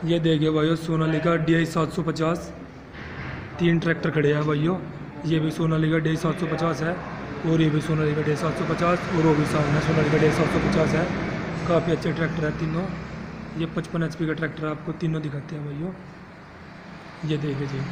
ये देखिए भाइयों सोनालिका DI 750, 3 ट्रैक्टर खड़े हैं भाइयों। ये भी सोनालिका DI 750 है और ये भी सोनालिका DI 750 और वो भी सामने सोनालिका DI 750 है। काफ़ी अच्छे ट्रैक्टर है तीनों। ये 55 HP का ट्रैक्टर आपको तीनों दिखाते हैं भाइयों। ये देखिए जी,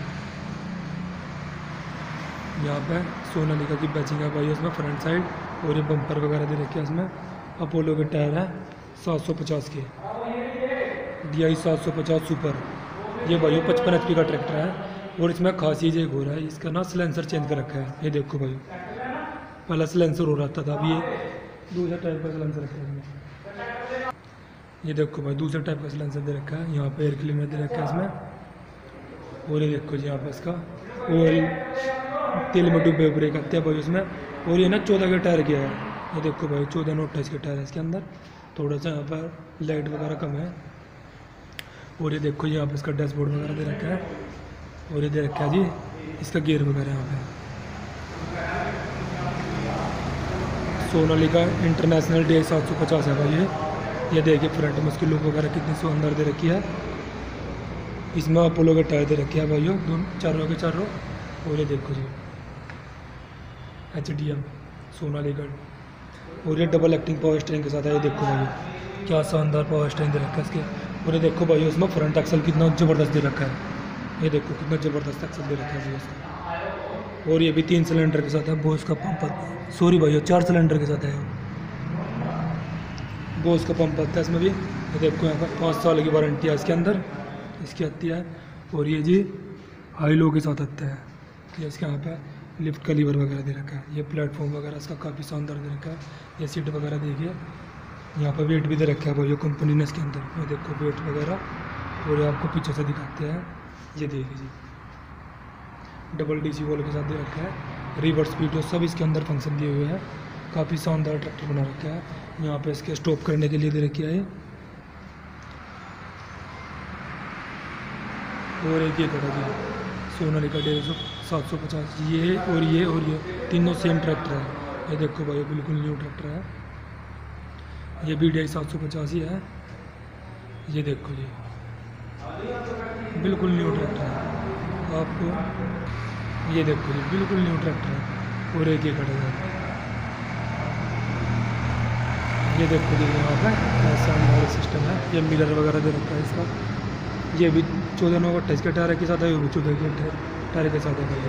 यहाँ पे सोनालिका की बैचिंग है भाई उसमें फ्रंट साइड, और ये बम्पर वगैरह दे रखे हैं इसमें। अपोलो के टायर है 750 के, DI 750 सुपर। ये भाई 55 HP का ट्रैक्टर है। और इसमें खास चीज़ एक हो रहा है, इसका ना सिलेंसर चेंज कर रखा है। ये देखो भाई, पहला सिलेंसर हो रहा था, अभी ये दूसरा टाइप का सिलेंसर रखा है इसमें। ये देखो भाई, दूसरा टाइप का सिलेंसर दे रखा है। यहाँ पे एयर क्लीनर दे रखा है इसमें। और ये देखो जी, यहाँ पे इसका ऑयल तेल में डूबे ब्रेक आते हैं भाई उसमें। और ये ना 14 के टायर किया है। ये देखो भाई 14 और 28 के टायर है इसके अंदर। थोड़ा सा यहाँ पर लाइट वगैरह कम है। और ये देखो यहाँ पे इसका डैशबोर्ड वगैरह दे रखा है। और ये दे रखा है जी इसका गियर वगैरह यहाँ पे। सोनालिका इंटरनेशनल DI 750 है भाई ये देखिए फ्रंट में उसकी लुक वगैरह कितनी शानदार दे रखी है। इसमें अपोलो के टायर दे रखे हैं भाइयों, दोनों चारों के चारों। और ये देखो जी HDM सोनालिका, और ये डबल एक्टिंग पावर स्टीयरिंग के साथ है। ये देखो भाई क्या शानदार पावर स्टीयरिंग दे रखा है इसके। और ये देखो भाई उसमें फ्रंट एक्सल कितना ज़बरदस्त दे रखा है। ये देखो कितना ज़बरदस्त एक्सल दे रखा है भाई उसका। और ये भी 3 सिलेंडर के साथ है। बोस का पंप, सॉरी भाई 4 सिलेंडर के साथ है। बोस का पंप आता है इसमें भी। ये देखो यहाँ पर 5 साल की वारंटी है इसके अंदर इसकी आती है। और ये जी हाई लो के साथ आता है। ये इसके यहाँ पे लिफ्ट का लीवर वगैरह दे रखा है। ये प्लेटफॉर्म वगैरह इसका काफ़ी शानदार दे रखा है। ये सीट वगैरह देखिए, यहाँ पर वेट भी दे रखा है भाई कंपनी ने इसके अंदर। ये देखो वेट वगैरह। और ये आपको पीछे से दिखाते हैं। ये देखिए जी डबल DC वॉल के साथ दे रखा है। रिवर्स स्पीड सब इसके अंदर फंक्शन दिए हुए हैं। काफ़ी शानदार ट्रैक्टर बना रखा है। यहाँ पे इसके स्टॉप करने के लिए दे रखी है। और एक ये खड़ा जी सोनालिका DI 750, ये और ये तीनों सेम ट्रैक्टर है। ये देखो भाई बिल्कुल न्यू ट्रैक्टर है। ये भी DI 750 ही है। ये देखो जी बिल्कुल न्यू ट्रैक्टर है आपको। ये देखो जी बिल्कुल न्यू ट्रैक्टर है। और एक ये खड़ा है। ये देखो जी यहाँ पर ऐसा हमारा सिस्टम है। ये मिरर वगैरह दे रखा है इसका। ये भी 14 और 28 के टायर के साथ है। वो भी 14 के टायर के साथ है।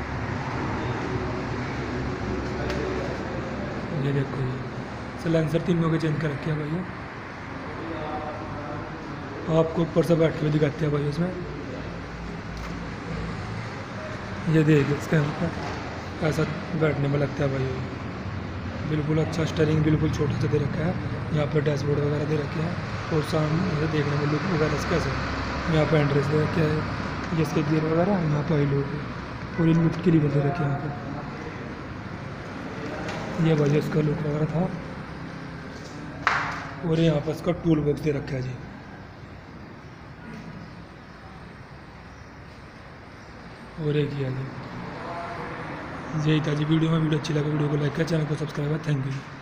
ये देखो जी सिलेंसर तीनों के चेंज कर रखे हैं भैया। आपको ऊपर से बैठ के भी दिखाते हैं भाई इसमें। ये देखिए इसके ऊपर ऐसा बैठने में लगता है भाई। बिल्कुल अच्छा स्टीयरिंग बिल्कुल छोटा सा दे रखा है। यहाँ पर डैशबोर्ड वगैरह दे रखे हैं। और सामने देखने में लुक वगैरह कैसे यहाँ पर एंड्रेस दे रखे है। ये इसके गियर वगैरह यहाँ पर आई लोग और इन लिफ्ट के लिए दे रखे हैं यहाँ पर। ये भाई इसका लुक वगैरह था। और यहाँ पर इसका टूल बॉक्स दे रखा है जी। और एक ही है जी। यही था जी वीडियो में। वीडियो अच्छी लगे वीडियो को लाइक करें, चैनल को सब्सक्राइब है। Thank you.